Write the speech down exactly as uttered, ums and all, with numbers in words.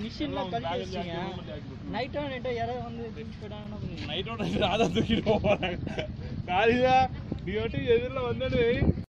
மிஷின்லாம் கழட்டி வச்சிங்க நைட்டோ நைட்டோ யாராவது வந்து தூக்கி போயிட்டாங்கன்னா நைட்டோட ராதா தூக்கிட்டு போகிறாங்க காலையில் நீ எதிரில் வந்துட்டு